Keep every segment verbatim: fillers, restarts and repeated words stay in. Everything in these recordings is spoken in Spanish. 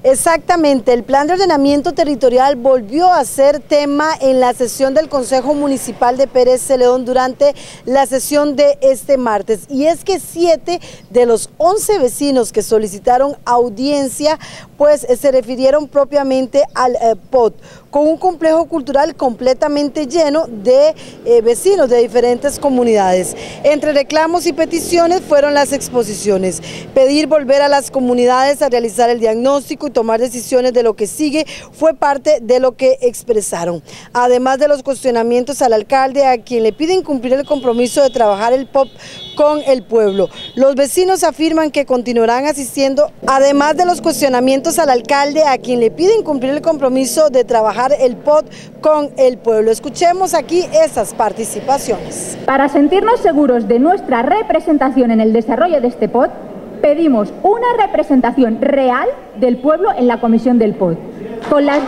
Exactamente, el plan de ordenamiento territorial volvió a ser tema en la sesión del Consejo Municipal de Pérez Celedón durante la sesión de este martes. Y es que siete de los once vecinos que solicitaron audiencia, pues eh, se refirieron propiamente al eh, P O T, con un complejo cultural completamente lleno de eh, vecinos de diferentes comunidades. Entre reclamos y peticiones fueron las exposiciones, pedir volver a las comunidades a realizar el diagnóstico y tomar decisiones de lo que sigue fue parte de lo que expresaron. Además de los cuestionamientos al alcalde, a quien le piden cumplir el compromiso de trabajar el P O T con el pueblo. Los vecinos afirman que continuarán asistiendo, además de los cuestionamientos al alcalde, a quien le piden cumplir el compromiso de trabajar el P O T con el pueblo. Escuchemos aquí esas participaciones. Para sentirnos seguros de nuestra representación en el desarrollo de este P O T, pedimos una representación real del pueblo en la comisión del P O T. Con las,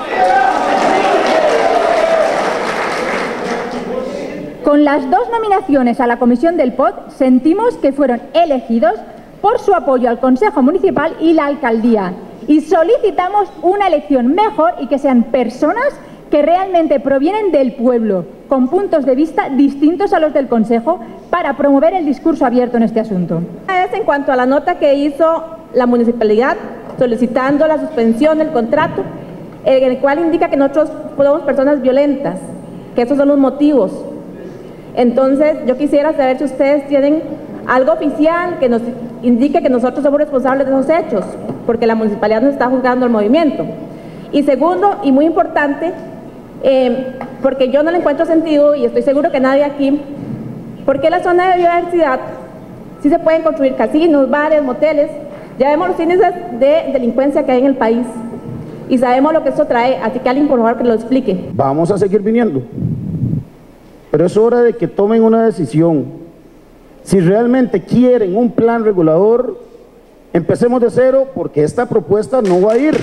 con las dos nominaciones a la comisión del P O T, sentimos que fueron elegidos por su apoyo al Consejo Municipal y la Alcaldía. Y solicitamos una elección mejor y que sean personas que realmente provienen del pueblo, con puntos de vista distintos a los del Consejo, para promover el discurso abierto en este asunto. Es en cuanto a la nota que hizo la municipalidad solicitando la suspensión del contrato, en el cual indica que nosotros somos personas violentas, que esos son los motivos. Entonces, yo quisiera saber si ustedes tienen algo oficial que nos indique que nosotros somos responsables de esos hechos, porque la municipalidad nos está juzgando el movimiento. Y segundo, y muy importante, eh, porque yo no le encuentro sentido, y estoy seguro que nadie aquí, porque en la zona de biodiversidad sí se pueden construir casinos, bares, moteles. Ya vemos los índices de delincuencia que hay en el país y sabemos lo que eso trae, así que alguien por favor que lo explique. Vamos a seguir viniendo, pero es hora de que tomen una decisión. Si realmente quieren un plan regulador, empecemos de cero, porque esta propuesta no va a ir.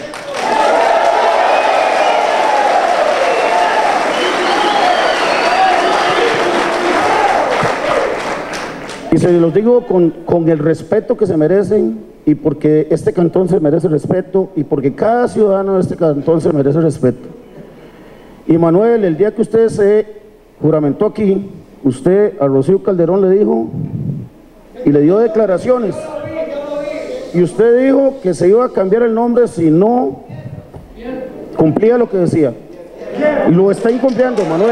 Y se los digo con, con el respeto que se merecen, y porque este cantón se merece respeto, y porque cada ciudadano de este cantón se merece respeto. Y Manuel, el día que usted se juramentó aquí, usted a Rocío Calderón le dijo, y le dio declaraciones, y usted dijo que se iba a cambiar el nombre si no cumplía lo que decía. Y lo está incumpliendo, Manuel.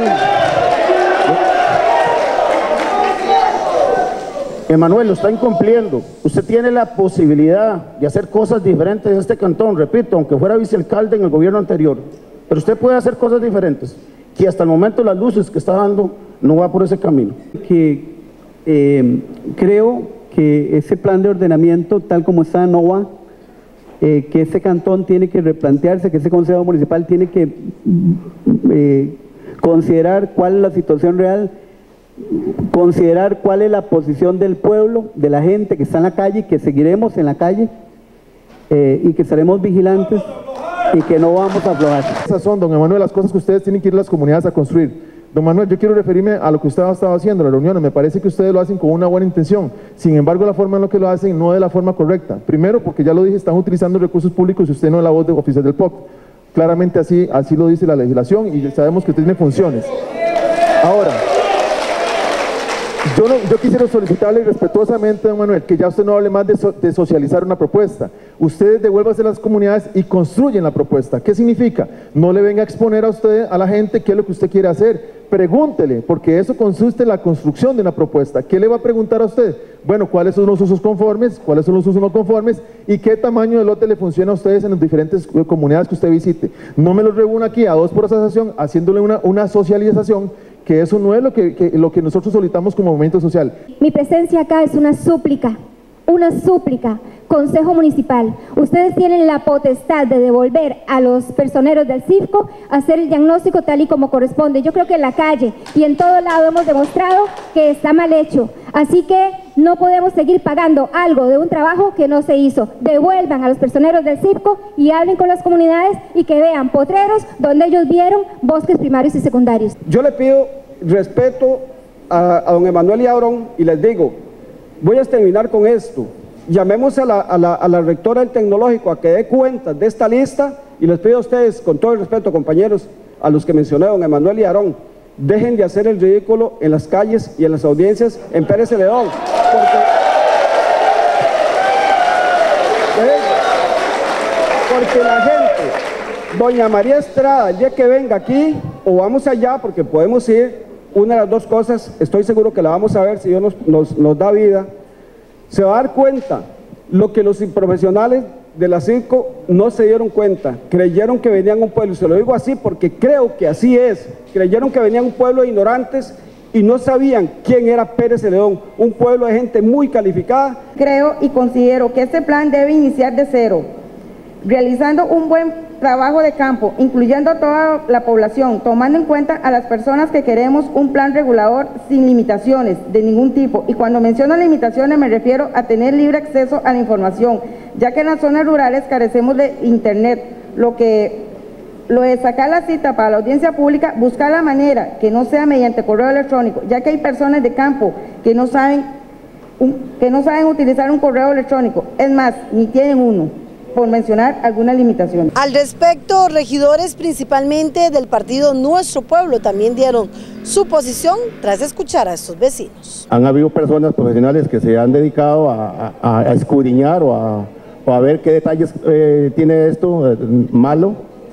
Emanuel, lo está incumpliendo. Usted tiene la posibilidad de hacer cosas diferentes en este cantón, repito, aunque fuera vicealcalde en el gobierno anterior, pero usted puede hacer cosas diferentes, que hasta el momento las luces que está dando no va por ese camino. Que eh, creo que ese plan de ordenamiento, tal como está, no va, eh, que ese cantón tiene que replantearse, que ese consejo municipal tiene que eh, considerar cuál es la situación real, considerar cuál es la posición del pueblo, de la gente que está en la calle, que seguiremos en la calle eh, y que estaremos vigilantes y que no vamos a aflojar. Esas son, don Emanuel, las cosas que ustedes tienen que ir a las comunidades a construir. Don Manuel, yo quiero referirme a lo que usted ha estado haciendo, las reuniones. Me parece que ustedes lo hacen con una buena intención. Sin embargo, la forma en la que lo hacen no es de la forma correcta. Primero, porque ya lo dije, están utilizando recursos públicos y usted no es la voz de oficial del P O C. Claramente así, así lo dice la legislación y sabemos que tiene funciones. Ahora, Yo, no, yo quisiera solicitarle respetuosamente, don Manuel, que ya usted no hable más de, so, de socializar una propuesta. Ustedes devuélvanse a las comunidades y construyen la propuesta. ¿Qué significa? No le venga a exponer a usted, a la gente, qué es lo que usted quiere hacer. Pregúntele, porque eso consiste en la construcción de una propuesta. ¿Qué le va a preguntar a usted? Bueno, ¿cuáles son los usos conformes? ¿Cuáles son los usos no conformes? ¿Y qué tamaño de lote le funciona a ustedes en las diferentes comunidades que usted visite? No me los reúna aquí a dos por asociación, haciéndole una, una socialización, que eso no es lo que, que, lo que nosotros solicitamos como movimiento social. Mi presencia acá es una súplica, una súplica. Consejo Municipal, ustedes tienen la potestad de devolver a los personeros del circo a hacer el diagnóstico tal y como corresponde. Yo creo que en la calle y en todo lado hemos demostrado que está mal hecho. Así que no podemos seguir pagando algo de un trabajo que no se hizo. Devuelvan a los personeros del circo y hablen con las comunidades y que vean potreros donde ellos vieron bosques primarios y secundarios. Yo le pido respeto a, a don Emanuel y a Aarón y les digo, voy a terminar con esto. llamemos a la, a, la, a la rectora del tecnológico a que dé cuenta de esta lista y les pido a ustedes, con todo el respeto, compañeros, a los que mencioné, don Emanuel y Aarón, dejen de hacer el ridículo en las calles y en las audiencias en Pérez Celedón, porque, porque la gente, doña María Estrada, el día que venga aquí, o vamos allá, porque podemos ir, una de las dos cosas, estoy seguro que la vamos a ver si Dios nos, nos, nos da vida, se va a dar cuenta lo que los profesionales de la Circo no se dieron cuenta, creyeron que venían un pueblo, y se lo digo así porque creo que así es, creyeron que venían un pueblo de ignorantes y no sabían quién era Pérez Celedón, un pueblo de gente muy calificada. Creo y considero que este plan debe iniciar de cero, realizando un buen trabajo de campo, incluyendo a toda la población, tomando en cuenta a las personas que queremos un plan regulador sin limitaciones de ningún tipo. Y cuando menciono limitaciones me refiero a tener libre acceso a la información, ya que en las zonas rurales carecemos de internet, lo que lo de sacar la cita para la audiencia pública, buscar la manera que no sea mediante correo electrónico, ya que hay personas de campo que no saben, un, que no saben utilizar un correo electrónico, es más, ni tienen uno, por mencionar algunas limitaciones. Al respecto, regidores principalmente del partido Nuestro Pueblo también dieron su posición tras escuchar a estos vecinos. Han habido personas profesionales que se han dedicado a, a, a escudriñar o a, o a ver qué detalles eh, tiene esto eh, malo,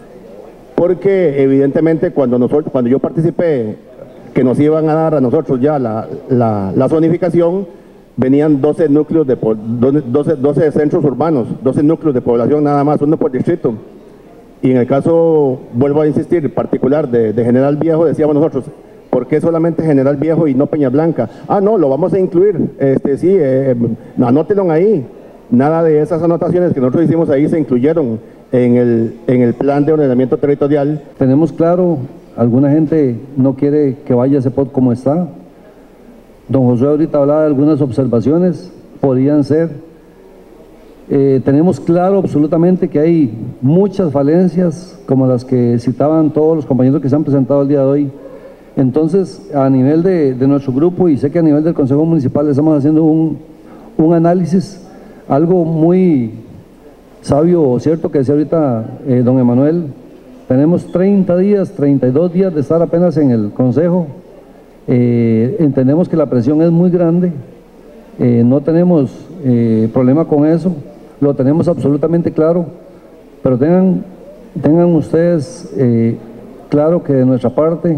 porque evidentemente cuando, nosotros, cuando yo participé, que nos iban a dar a nosotros ya la, la, la zonificación, venían doce núcleos de doce, doce centros urbanos, doce núcleos de población nada más, uno por distrito. Y en el caso, vuelvo a insistir, en particular de, de General Viejo, decíamos nosotros, ¿por qué solamente General Viejo y no Peña Blanca? Ah, no, lo vamos a incluir, este sí, eh, anótenlo ahí. Nada de esas anotaciones que nosotros hicimos ahí se incluyeron en el, en el plan de ordenamiento territorial. Tenemos claro, alguna gente no quiere que vaya ese P O T como está. Don José ahorita hablaba de algunas observaciones, podrían ser. Eh, tenemos claro absolutamente que hay muchas falencias, como las que citaban todos los compañeros que se han presentado el día de hoy. Entonces, a nivel de, de nuestro grupo, y sé que a nivel del Consejo Municipal, estamos haciendo un, un análisis, algo muy sabio, cierto, que decía ahorita eh, don Emanuel. Tenemos treinta días, treinta y dos días de estar apenas en el Consejo. Eh, entendemos que la presión es muy grande, eh, no tenemos eh, problema con eso, lo tenemos absolutamente claro, pero tengan, tengan ustedes eh, claro que de nuestra parte,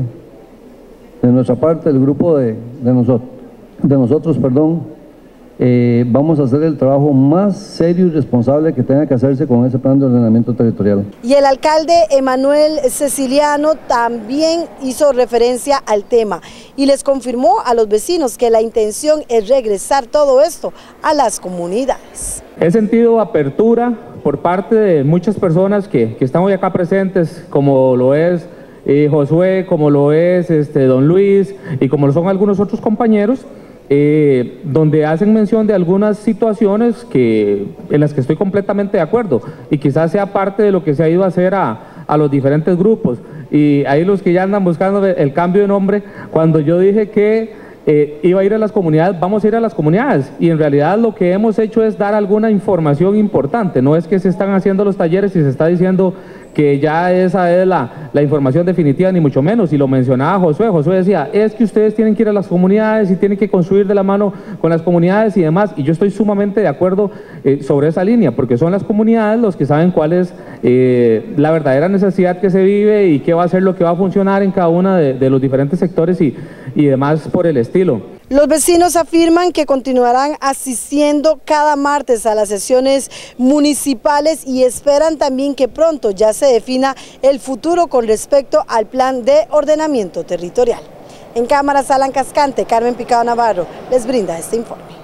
de nuestra parte, el grupo de, de, nosotros, de nosotros, perdón, Eh, vamos a hacer el trabajo más serio y responsable que tenga que hacerse con ese plan de ordenamiento territorial. Y el alcalde Emanuel Ceciliano también hizo referencia al tema y les confirmó a los vecinos que la intención es regresar todo esto a las comunidades. He sentido apertura por parte de muchas personas que, que están hoy acá presentes, como lo es eh, Josué, como lo es este, don Luis y como lo son algunos otros compañeros, Eh, donde hacen mención de algunas situaciones que, en las que estoy completamente de acuerdo y quizás sea parte de lo que se ha ido a hacer a, a los diferentes grupos. Y ahí los que ya andan buscando el cambio de nombre, cuando yo dije que eh, iba a ir a las comunidades, vamos a ir a las comunidades, y en realidad lo que hemos hecho es dar alguna información importante, no es que se están haciendo los talleres y se está diciendo que ya esa es la, la información definitiva, ni mucho menos. Y lo mencionaba Josué, Josué decía, es que ustedes tienen que ir a las comunidades y tienen que construir de la mano con las comunidades y demás, y yo estoy sumamente de acuerdo eh, sobre esa línea, porque son las comunidades los que saben cuál es eh, la verdadera necesidad que se vive y qué va a ser lo que va a funcionar en cada uno de, de los diferentes sectores y, y demás por el estilo. Los vecinos afirman que continuarán asistiendo cada martes a las sesiones municipales y esperan también que pronto ya se defina el futuro con respecto al plan de ordenamiento territorial. En cámara, Alan Cascante, Carmen Picado Navarro les brinda este informe.